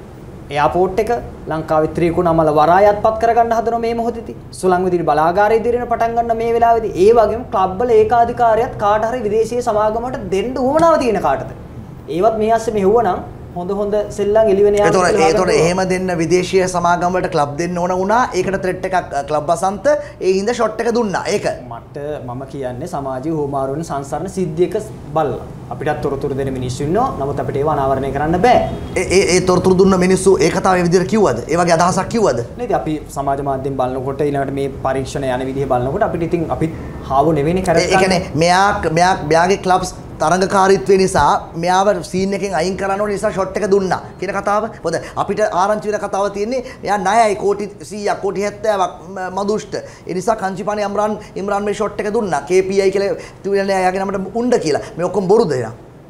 එයාපෝට් එක ලංකාවේ ත්‍රිකුණාමල වරායත්පත් කරගන්න හදනවා මේ මොහොතේදී. සුළං විදිහට බලාගාරය ඉදිරියට පටන් ගන්න මේ වෙලාවේදී. ඒ වගේම ක්ලබ් වල ඒකාධිකාරියත් කාට හරි විදේශීය සමාගමකට දෙන්න උවමනාව තියෙන කාටද? ඒවත් මේ ආශ්‍රම හෙව්වනම් හොඳ හොඳ සෙල්ලම් එළිවෙන යාම ඒතොර ඒතොර එහෙම දෙන්න විදේශීය සමාගම් වලට ක්ලබ් දෙන්න ඕන වුණා. ඒකට ත්‍රෙට් එකක් ක්ලබ් වසන්ත ඒ හින්දා ෂොට් එක දුන්නා. ඒක මට මම කියන්නේ සමාජීය හෝමාරු වෙන සංසරණ සිද්ධියක බලලා අපිටත් තොරතුරු දෙන මිනිස්සු ඉන්නවා. නමුත් අපිට ඒව අනාවරණය කරන්න බෑ. ඒ ඒ ඒ තොරතුරු දුන්න මිනිස්සු ඒ කතාව ඒ විදිහට කිව්වද? ඒ වගේ අදහසක් කිව්වද? නේද අපි සමාජ මාධ්‍යෙන් බලනකොට ඊළඟට මේ පරීක්ෂණ යන විදිහ බලනකොට අපිට ඉතින් අපිත් හාව නෙවෙයිනේ කරන්නේ. ඒ කියන්නේ මෙයා මෙයා මෙයාගේ ක්ලබ්ස් තරඟකාරීත්වය නිසා මෙයාව සීන් එකෙන් අයින් කරන්න ඕන නිසා ෂොට් එක දුන්නා කියන කතාව. මොකද අපිට ආරංචි වෙන කතාව තියෙන්නේ එයා ණයයි කෝටි සීයක් කෝටි හැත්තෑවක් මදුෂ්ට. ඒ නිසා කංචිපාණි ඉම්රාන් ඉම්රාන් මේ ෂොට් එක දුන්නා. කේ පී ආයි කියලා තුනේ එයාගේ නමට උණ්ඩ කියලා. මේ ඔක්කොම බොරුද එහෙනම්?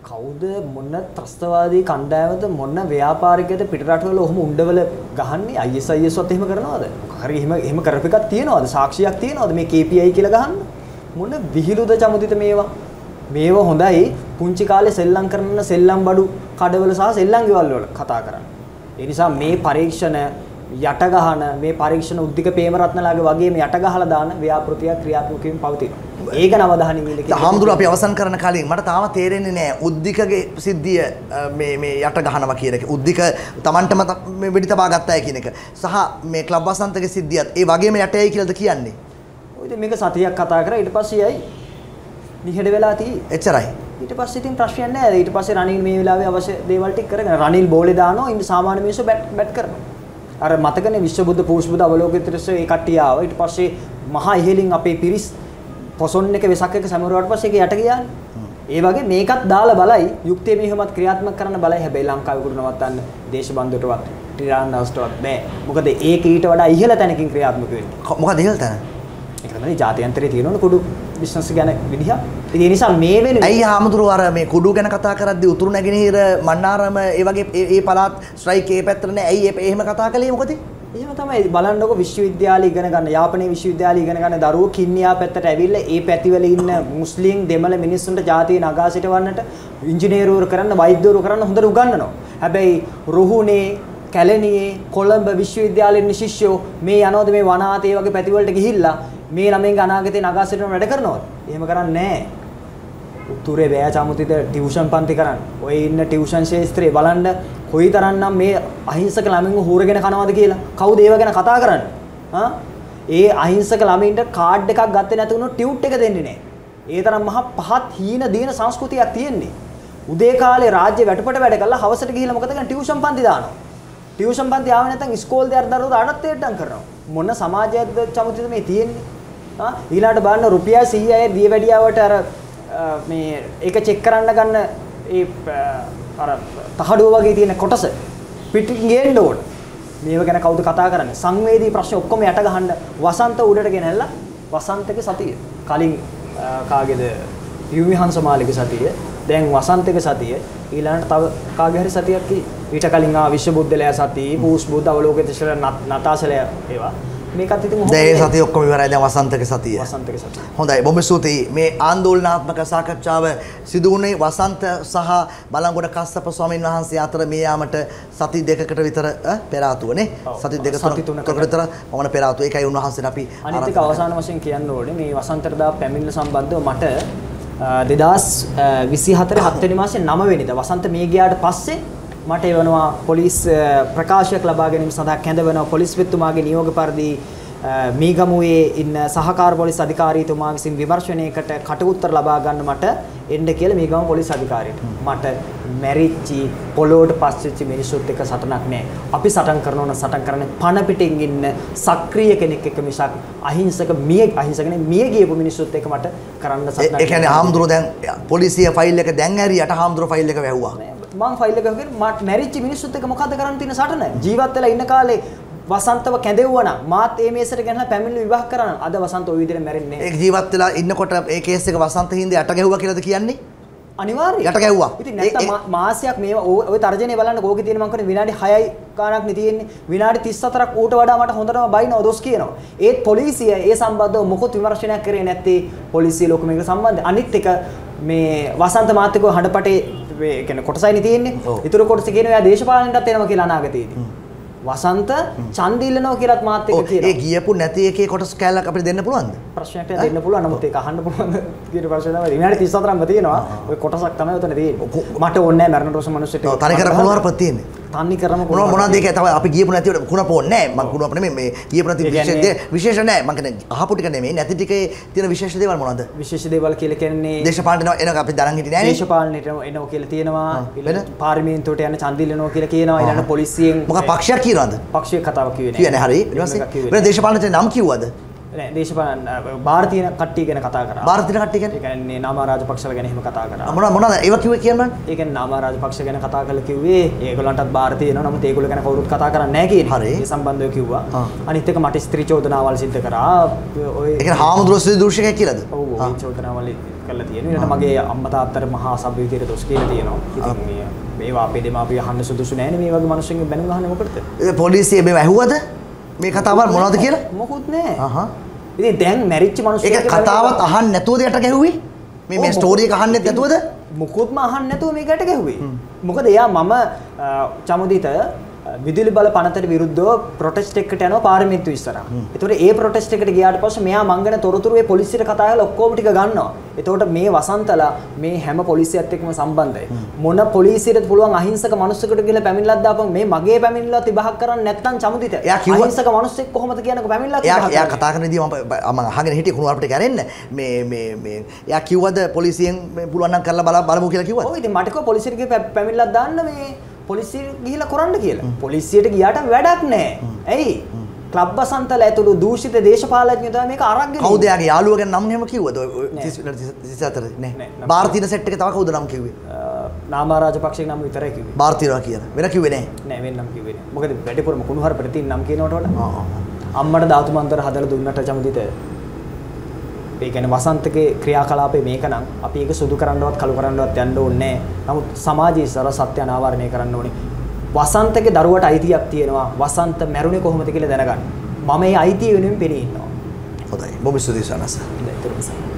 කවුද මොන ත්‍රස්තවාදී කණ්ඩායමද මොන ව්‍යාපාරිකයද පිටරටවල ඔහොම උණ්ඩවල ගහන්නේ I S I S වත් එහෙම කරනවද? හරි එහෙම එහෙම කරපු එකක් තියනවද? සාක්ෂියක් තියනවද මේ K P I කියලා ගහන්න? මොන විහිළුද චමුදිත මේවා? මේවා හොඳයි පුංචි කාලේ සෙල්ලම් කරන සෙල්ලම් බඩු කඩවල සහ සෙල්ලම් ගෙවල් වල කතා කරන්නේ. ඒ නිසා මේ පරීක්ෂණ යට ගහන මේ පරීක්ෂණ උද්දික ප්‍රේමරත්නලාගේ වගේම යට ගහලා දාන ව්‍යාපෘතිය ක්‍රියාත්මක වීම පවතිනවා. ඒක නවදාහනින් ඉන්න කියලා. හාමුදුරුවෝ අපි අවසන් කරන කලින් මට තාම තේරෙන්නේ නැහැ උද්දිකගේ සිද්ධිය මේ මේ යට ගහනවා කියන එක. උද්දික Tamanටම මේ වෙඩි තබා ගත්තා කියන එක. සහ මේ ක්ලබ් වසන්තගේ සිද්ධියත් ඒ වගේම යටයි කියලාද කියන්නේ? ඔය ඉතින් මේක සතියක් කතා කරා ඊට පස්සේ යයි නිහෙඩ වෙලා තියෙයි. එච්චරයි. ඊට පස්සේ ඉතින් ප්‍රශ්නයක් නැහැ. ඊට පස්සේ රනිල් මේ වෙලාවේ අවශ්‍ය දේවල් ටික කරගෙන රනිල් බෝලේ දානවා ඉන්න සාමාන්‍ය මිනිස්සු බැට් බැට් කරනවා. අර මතකනේ විශ්ව බුද්ධ පූස් බුද්ධ අවලෝකිතරස ඒ කට්ටිය ආවා. ඊට පස්සේ මහා ඉහෙලින් අපේ පිරිස් පොසොන් එක වෙසක් එක සමරුවාට පස්සේ ඒක යට ගියානේ. ඒ වගේ මේකත් දාලා බලයි යුක්තිය මෙහෙමත් ක්‍රියාත්මක කරන්න බලයි. හැබැයි ලංකාවේ කුඩු නවත්තන්න දේශබන්දුටවත් ටිරාන්ඩස්ටවත් බෑ. මොකද ඒක ඊට වඩා ඉහළ තැනකින් ක්‍රියාත්මක වෙන්නේ. මොකද ඉහළ තැන? ඒක තමයි ජාත්‍යන්තරයේ තියෙනවනේ කුඩු බිස්නස් ගැන විදිහ. ඉතින් ඒ නිසා මේ වෙන ඇයි හාමුදුරුවෝ අර මේ කුඩු ගැන කතා කරද්දී උතුරු නැගෙනහිර මන්නාරම ඒ වගේ ඒ පළාත් ස්ට්‍රයික් ඒ පැත්තට නෑ. ඇයි එහෙම කතා කළේ මොකද? එහෙම තමයි බලන්නකො විශ්වවිද්‍යාලය ඉගෙන ගන්න යාපනයේ විශ්වවිද්‍යාලය ඉගෙන ගන්න දරුවෝ කින්නියා පැත්තට ඇවිල්ලා ඒ පැතිවල ඉන්න මුස්ලිම් දෙමළ මිනිස්සුන්ට ජාතිය නගා සිටවන්නට ඉංජිනේරුවරු කරන්න වෛද්‍යවරු කරන්න හොඳට උගන්වනවා. හැබැයි රුහුණේ කැලණියේ කොළඹ විශ්වවිද්‍යාලයේ ශිෂ්‍යෝ මේ යනෝද මේ වනාතේ වගේ පැතිවලට ගිහිල්ලා මේ ළමයින්ගේ අනාගතේ නගා සිටවන වැඩ කරනවද? එහෙම කරන්නේ නැහැ. උතුරේ බෑ චමුතිත ටියුෂන් පන්ති කරන්න. ඔය ඉන්න ටියුෂන් ශාස්ත්‍රයේ බලන්න කොයිතරම්නම් මේ අහිංසක ළමයින්ව හූරගෙන කනවද කියලා. කවුද ඒව ගැන කතා කරන්නේ? හා? ඒ අහිංසක ළමයින්ට කාඩ් එකක් ගත්තේ නැති වුණොත් ටියුට් එක දෙන්නේ නැහැ. ඒ තරම් මහා පහත් හීන දීන සංස්කෘතියක් තියෙන්නේ. උදේ කාලේ රාජ්‍ය වැටපොට වැඩ කළා හවසට ගිහිල්ලා මොකද කරන්නේ? ටියුෂන් පන්ති දානවා. ටියුෂන් පන්ති ආවේ නැත්නම් ඉස්කෝලේ දර දරුවෝ අඩත් තේඩ්ඩම් කරනවා. මොන සමාජයක්ද චමුතිත මේ තියෙන්නේ? හා? ඊළාට බලන්න රුපියල් සීයයි දියවැඩියාවට අර මේ ඒක චෙක් කරන්න ගන්න ඒ අර තහඩුව වගේ තියෙන කොටස පිටින් ගේන්න ඕන. මේව ගැන කවුද කතා කරන්නේ? සංවේදී ප්‍රශ්න ඔක්කොම යට ගහන්න වසන්ත උඩට ගෙනල්ලා වසන්තගේ සතිය. කලින් කාගේද යුමිහංස මාලිගේ සතිය. දැන් වසන්තගේ සතිය. ඊළඟට තව කාගේ හරි සතියක් කි. ඊට කලින් ආ විශ්ව බුද්ධලයා සතිය, පූස් බුද්ධ අවලෝකිත ශ්‍රේ නතාසලය ඒවා. මේකත් ඉතින් දැන් ඒ සතිය ඔක්කොම ඉවරයි දැන් වසන්තක සතිය. වසන්තක සතිය. හොඳයි බොහොම ස්තුතියි. මේ ආందోලනාත්මක සාකච්ඡාව සිදු වුණේ වසන්ත සහ බලංගොඩ කස්සප ස්වාමීන් වහන්සේ අතර මේ යාමට සති දෙකකට විතර පෙර ආතුවනේ. සති දෙක තුනකට විතර වමන පෙර ආතුව. ඒකයි උන්වහන්සේට අපි අනිත් එක අවසාන වශයෙන් කියන්න ඕනේ මේ වසන්තට දා පැමිණිල්ල සම්බන්ධව මට දෙදාස් විසිහතර හත් වෙනි මාසේ නව වෙනිදා වසන්ත මේ ගියාට පස්සේ මට එවනවා පොලිස් ප්‍රකාශයක් ලබා ගැනීම සඳහා කැඳවනවා පොලිස් වෙතුමාගේ නියෝග පරිදි මීගමුවේ ඉන්න සහකාර පොලිස් අධිකාරීතුමා විසින් විමර්ශනයකට කටඋත්තර ලබා ගන්න මට එන්න කියලා මීගම පොලිස් අධිකාරියට. මට මැරිච්චි පොළොවට පස්සෙච්ච මිනිස්සුත් එක්ක සටනක් නැහැ. අපි සටන් කරනවා නම් සටන් කරන්නේ පණ පිටින් ඉන්න සක්‍රීය කෙනෙක් එක්ක මිසක් අහිංසක මිය අහිංසකනේ මිය ගියපු මිනිස්සුත් එක්ක මට කරන්න සටනක්. ඒ කියන්නේ හාමුදුරුවෝ දැන් පොලිසිය ෆයිල් එක දැන් ඇරියට හාමුදුරුවෝ ෆයිල් එක වැහුවා. මම ෆයිල් එක ගිහින් මට මැරිච්ච මිනිස්සුත් එක්ක මොකද කරන්න තියෙන සටන? ජීවත් වෙලා ඉන්න කාලේ වසන්තව කැඳෙව්වා නම් මාත් ඒ මේසෙට ගෙනලා පැමිණිලි විවාහ කරනවා. අද වසන්ත ওই විදිහට මැරෙන්නේ නැහැ. ඒ ජීවත් වෙලා ඉන්නකොට ඒ කේස් එක වසන්ත හින්දේ යට ගැහුවා කියලාද කියන්නේ? අනිවාර්යයෙන්. යට ගැහුවා. ඉතින් නැත්තම් මාසයක් මේවා ওই තර්ජනේ බලන්න කෝකේ තියෙන මං කියන්නේ විනාඩි හයයි ගාණක් නේ තියෙන්නේ. විනාඩි තිස් හතරක් ඌට වඩා මට හොඳටම බයිනවා දොස් කියනවා. ඒත් පොලිසිය ඒ සම්බන්ධව මොකොත් විමර්ශනයක් කරේ නැත්තේ පොලිසිය ලොකු මේකට සම්බන්ධ. අනිත් එක මේ වසන්ත මාත්‍යකව හඬපටේ ඒ කියන්නේ කොටසයිනේ තියෙන්නේ. ඊටු කොටස කියනවා එයා දේශපාලනයටත් එනවා කියලා අනාගතයේදී. වසන්ත ඡන්ද ඉල්ලනවා කියලාත් මාත් එක කියනවා. ඒ ගියපු නැති එකේ කොටස් කැලක් අපිට දෙන්න පුළුවන්ද? ප්‍රශ්නයක් දෙන්න පුළුවන්. නමුත් ඒක අහන්න පුළුවන් කියන ප්‍රශ්නේ තමයි. විනාඩි තිස් හතරක්ම තියෙනවා. ඔය කොටසක් තමයි උතන තියෙන්නේ. මට ඕනේ නැහැ මරණ රෝස මිනිස්සුන්ට. ඔව් තනි කර කුණුවරපත් තියෙන්නේ. තනි කරම කුණුවර මොනවද ඒක තමයි අපි ගියපු නැති කුණුවරප ඕනේ නැහැ. මම කුණුවරප නෙමෙයි මේ ගියපු නැති විශේෂ දේ විශේෂ නැහැ. මම කියන්නේ අහපු ටික නෙමෙයි නැති ටිකේ තියෙන විශේෂ දේවල් මොනවද? විශේෂ දේවල් කියලා කියන්නේ දේශපාලන එනවා අපි දරන් හිටියේ නැහැ නේ. දේශපාලනයට එනවා කියලා තියෙනවා. පාර්ලිමේන්තුවට යන ඡන්ද ඉල්ලනවා කියලා කියනවා. ඊළඟ පොලිසියෙන් මොකක් පක්ෂයක් කියනවාද? පක්ෂයේ කතාව කිව්වේ නැහැ. කියන්නේ හරි. ඊට පස්සේ වෙන දේශපාලනට නම් කිව්වද? නෑ දේශපාලන ಭಾರತೀಯ කට්ටිය ගැන කතා කරා. ಭಾರತೀය කට්ටිය කියන්නේ? ඒ කියන්නේ නාමා රාජපක්ෂලා ගැන එහෙම කතා කරා. මොනවද මොනවද ඒව කිව්වේ කියන්න බෑ. ඒ කියන්නේ නාමා රාජපක්ෂ ගැන කතා කරලා කිව්වේ ඒගොල්ලන්ටත් ಭಾರತೀය වෙනවා. නමුත් ඒගොල්ලෝ ගැන කවුරුත් කතා කරන්නේ නැහැ කියන්නේ. හරි. ඒ සම්බන්ධව කිව්වා. අනිත් එක මට ස්ත්‍රී චෝදනාවල් සිද්ධ කරා. ඔය ඒ කියන්නේ හාමුදුරුවෝ ස්ත්‍රී දූෂකයෙක් කියලාද? ඔව් ඒ චෝදනාවල් කරලා තියෙනවා. ඊට මගේ අම්මා තාත්තට මහා සබ් විදියට දොස් කියලා තියෙනවා. ඉතින් මේ මේවා අපේ දෙමාපිය අහන්න සුදුසු නැහැ නේ මේ වගේ මිනිස්සුන්ගේ බැනුම් ගහන්නේ මොකටද? ඒ පොලිසිය මේව ඇහුවද? මේ කතාව මොනවද කියලා? මොකුත් නැහැ. අහහ. ඉතින් දැන් මැරිච්ච මිනිස්සු ඒක කතාවත් අහන්න නැතුවද යට ගැහුවේ? මේ මේ ස්ටෝරි එක අහන්නෙත් නැතුවද? මොකුත්ම අහන්න නැතුව මේකට ගැහුවේ. මොකද එයා මම චමුදිත විදුලි බල පනතට විරුද්ධව ප්‍රොටෙස්ට් එකකට යනවා පාර්ලිමේන්තු ඉස්සරහා. ඒතකොට ඒ ප්‍රොටෙස්ට් එකට ගියාට පස්සේ මෙයා මංගන තොරතුරු ඒ පොලිසියට කතා කරලා ඔක්කොම ටික ගන්නවා. ඒතකොට මේ වසන්තලා මේ හැම පොලිසියත් එක්කම සම්බන්ධයි. මොන පොලිසියටද පුළුවන් අහිංසක මිනිස්සුකට කියලා පැමිණිල්ලක් දාපන් මේ මගේ පැමිණිල්ලත් ඉබහක් කරන්නේ නැත්නම් චමුදිත. අහිංසක මිනිස්සෙක් කොහොමද කියනක පැමිණිල්ලක් ඉබහක් කරන්නේ? එයා කතා කරන විදිහ මම මම අහගෙන හිටියේ කුණු අපිට කරෙන්න මේ මේ මේ එයා කිව්වද පොලිසියෙන් පුළුවන් නම් කරලා බලමු කියලා කිව්වද? ඔව් ඉතින් මට කිව්වා පොලිසියට ගිහ පැමිණිල්ලක් දාන්න මේ පොලිසියට ගිහිලා කරන්න කියලා. පොලිසියට ගියාට වැඩක් නැහැ. ඇයි? ක්ලබ් බසන්තල ඇතුළු දූෂිත දේශපාලඥයෝ තමයි මේක අරන් ගෙනියන්නේ. කවුද යාගේ යාළුවා ගැන නම් එහෙම කිව්වද? තිස් හතර නේ. ಭಾರತೀಯ සෙට් එකේ තව කවුද නම් කිව්වේ? නාමා රාජපක්ෂගේ නම විතරයි කිව්වේ. ಭಾರತೀයවා කියන. වෙන කිව්වේ නැහැ. නෑ වෙන නම් කිව්වේ නෑ. මොකද වැඩිපුරම කුණු හරපට තියෙන නම් කියනවට වඩා. ආ ආ. අම්මට ධාතු මන්තර හදලා දුන්නට චමුදිත. ඒ කියන්නේ වසන්තගේ ක්‍රියාකලාපේ මේක නම් අපි ඒක සුදු කරන්නවත් කළු කරන්නවත් යන්න ඕනේ නැහැ. නමුත් සමාජයේ සර සත්‍ය අනාවරණය කරන්න ඕනේ. වසන්තගේ දරුවට අයිතියක් තියෙනවා. වසන්ත මැරුණේ කොහොමද කියලා දැනගන්න. මම මේ අයිතිය වෙනුවෙන් පෙනී ඉන්නවා. හොඳයි. බොහොම ස්තුතියි සනස. ඉතින්